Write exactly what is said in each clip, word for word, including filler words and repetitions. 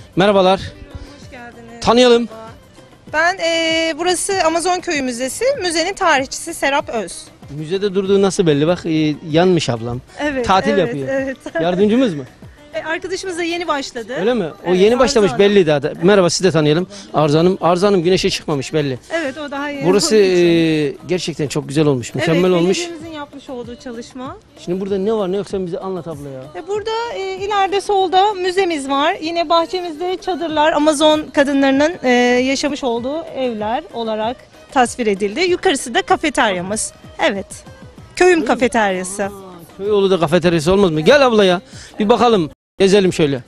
Merhabalar. Hoş geldiniz. Tanıyalım. Ben e, burası Amazon Köyü Müzesi. Müzenin tarihçisi Serap Öz. Müzede durduğu nasıl belli bak, e, yanmış ablam. Evet. Tatil evet, yapıyor. Evet. Yardımcımız mı? E, arkadaşımız da yeni başladı. Öyle mi? O Evet, yeni başlamış Arzu Hanım. belli daha da. Merhaba, siz de tanıyalım. Arzu Hanım. Arzu Hanım güneşe çıkmamış belli. Evet, o daha yeni. Burası olduğu için. e, gerçekten çok güzel olmuş. Mükemmel evet, olmuş. belediyemizin yapmış olduğu çalışma. Şimdi burada ne var ne yok sen bize anlat abla ya. E, burada e, ileride solda müzemiz var. Yine bahçemizde çadırlar, Amazon kadınlarının e, yaşamış olduğu evler olarak tasvir edildi. Yukarısı da kafeteryamız. Evet. Köyüm kafeteryası. Aa, Köyoğlu da kafeteryası olmaz mı? Gel abla ya. Bir bakalım. Gezelim şöyle.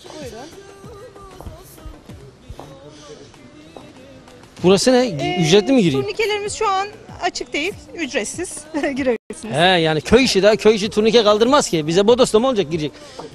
Burası ne? Ücretli mi gireyim? Turnikelerimiz şu an açık değil, ücretsiz girebilirsiniz. He yani köy işi daha köy işi turnike kaldırmaz ki. Bize bodoslama olacak girecek.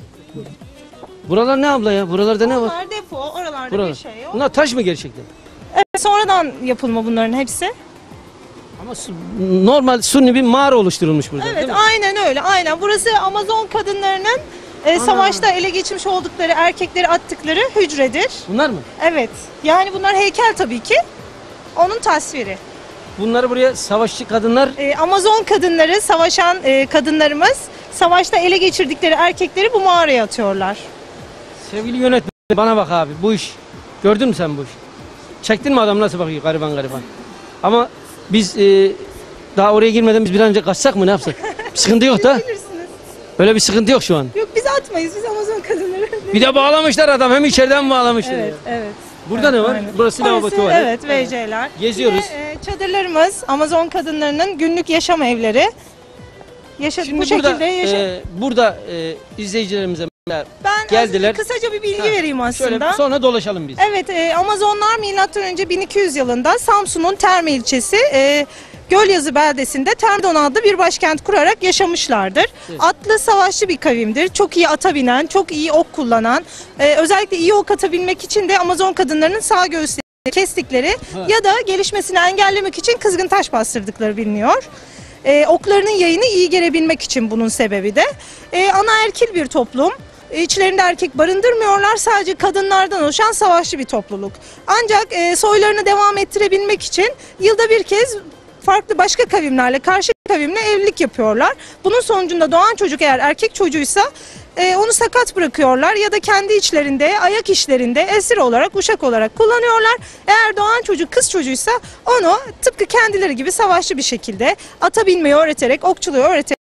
Buralar ne abla ya? Buralarda ne var? Bunlar depo, oralarda Buralar. bir şey yok. Bunlar taş mı gerçekten? Evet, sonradan yapılma bunların hepsi. Ama su- normal suni bir mağara oluşturulmuş burada. Evet, değil mi? aynen öyle, aynen. Burası Amazon kadınlarının e, savaşta ele geçirmiş oldukları erkekleri attıkları hücredir. Bunlar mı? Evet, yani bunlar heykel tabii ki. Onun tasviri. Bunları buraya savaşçı kadınlar. E, Amazon kadınları, savaşan e, kadınlarımız savaşta ele geçirdikleri erkekleri bu mağaraya atıyorlar. Sevgili yönetmen bana bak abi, bu iş. Gördün mü sen bu işi? Çektin mi adam nasıl bakıyor gariban gariban? Ama biz e, daha oraya girmeden biz bir an önce kaçsak mı ne yapsak? Bir sıkıntı yok da. Bilirsiniz. Öyle bir sıkıntı yok şu an. Yok, biz atmayız, biz Amazon kadınları. Bir de bağlamışlar adam, hem içeriden bağlamışlar. Evet, ya. evet. Burada Evet, ne var? aynen. Burası lavabo, Burası, tuvalet. Evet, V C'ler. Geziyoruz. Yine, e, çadırlarımız, Amazon kadınlarının günlük yaşam evleri. Yaşa, Şimdi bu burada, şekilde yaşa. e, burada e, izleyicilerimize ben geldiler. az- kısaca bir bilgi Ha, vereyim aslında. şöyle sonra dolaşalım biz. Evet, e, Amazonlar milattan önce bin iki yüz yılında Samsun'un Terme ilçesi e, Gölyazı beldesinde Termdon adlı bir başkent kurarak yaşamışlardır. Evet. Atlı savaşçı bir kavimdir. Çok iyi ata binen, çok iyi ok kullanan, e, özellikle iyi ok atabilmek için de Amazon kadınlarının sağ göğüslerini kestikleri Ha. ya da gelişmesini engellemek için kızgın taş bastırdıkları biliniyor. E, oklarının yayını iyi gelebilmek için bunun sebebi de. E, anaerkil bir toplum. E, İçlerinde erkek barındırmıyorlar. Sadece kadınlardan oluşan savaşçı bir topluluk. Ancak e, soylarını devam ettirebilmek için yılda bir kez farklı başka kavimlerle, karşı kavimle evlilik yapıyorlar. Bunun sonucunda doğan çocuk eğer erkek çocuğuysa e, onu sakat bırakıyorlar ya da kendi içlerinde, ayak işlerinde esir olarak, uşak olarak kullanıyorlar. Eğer doğan çocuk kız çocuğuysa onu tıpkı kendileri gibi savaşçı bir şekilde ata binmeyi öğreterek, okçuluğu öğreterek